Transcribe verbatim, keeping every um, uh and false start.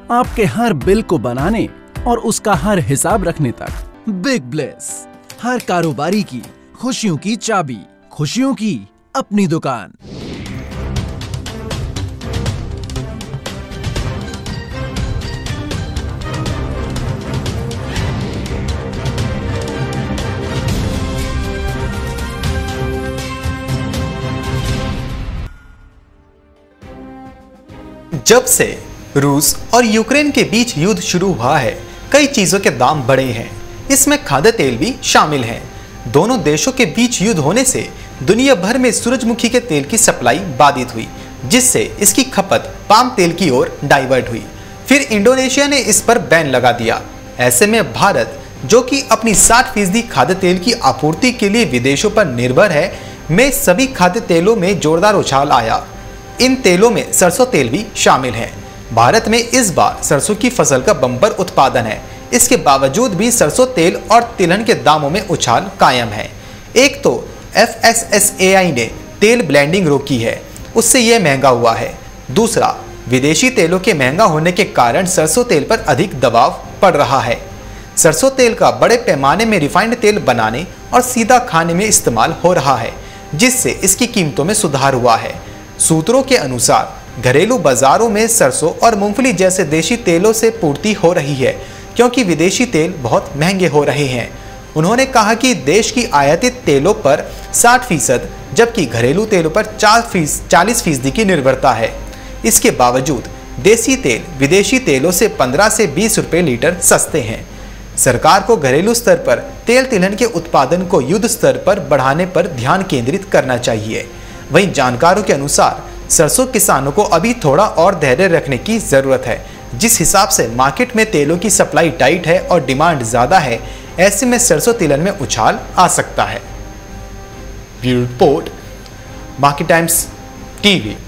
आपके हर बिल को बनाने और उसका हर हिसाब रखने तक। बिग ब्लेस, हर कारोबारी की खुशियों की चाबी, खुशियों की अपनी दुकान। जब से रूस और यूक्रेन के बीच युद्ध शुरू हुआ है, कई चीजों के दाम बढ़े हैं। इसमें खाद्य तेल भी शामिल है। दोनों देशों के बीच युद्ध होने से दुनिया भर में सूरजमुखी के तेल की सप्लाई बाधित हुई, जिससे इसकी खपत पाम तेल की ओर डाइवर्ट हुई। फिर इंडोनेशिया ने इस पर बैन लगा दिया। ऐसे में भारत, जो कि अपनी साठ फीसदी खाद्य तेल की आपूर्ति के लिए विदेशों पर निर्भर है, में सभी खाद्य तेलों में जोरदार उछाल आया। इन तेलों में सरसों तेल भी शामिल है। भारत में इस बार सरसों की फसल का बम्पर उत्पादन है। इसके बावजूद भी सरसों तेल और तिलहन के दामों में उछाल कायम है। एक तो F S S A I ने तेल ब्लेंडिंग रोकी है, उससे यह महंगा हुआ है। दूसरा, विदेशी तेलों के महंगा होने के कारण सरसों तेल पर अधिक दबाव पड़ रहा है। सरसों तेल का बड़े पैमाने में रिफाइंड तेल बनाने और सीधा खाने में इस्तेमाल हो रहा है, जिससे इसकी कीमतों में सुधार हुआ है। सूत्रों के अनुसार घरेलू बाजारों में सरसों और मूंगफली जैसे देशी तेलों से पूर्ति हो रही है, क्योंकि विदेशी तेल बहुत महंगे हो रहे हैं। उन्होंने कहा कि देश की आयातित तेलों पर साठ फीसद जबकि घरेलू तेलों पर चालीस फीसदी की निर्भरता है। इसके बावजूद देसी तेल विदेशी तेलों से पंद्रह से बीस रुपये लीटर सस्ते हैं। सरकार को घरेलू स्तर पर तेल तिलहन के उत्पादन को युद्ध स्तर पर बढ़ाने पर ध्यान केंद्रित करना चाहिए। वहीं जानकारों के अनुसार सरसों किसानों को अभी थोड़ा और धैर्य रखने की जरूरत है। जिस हिसाब से मार्केट में तेलों की सप्लाई टाइट है और डिमांड ज्यादा है, ऐसे में सरसों तिलहन में उछाल आ सकता है। Bureau report, market times TV.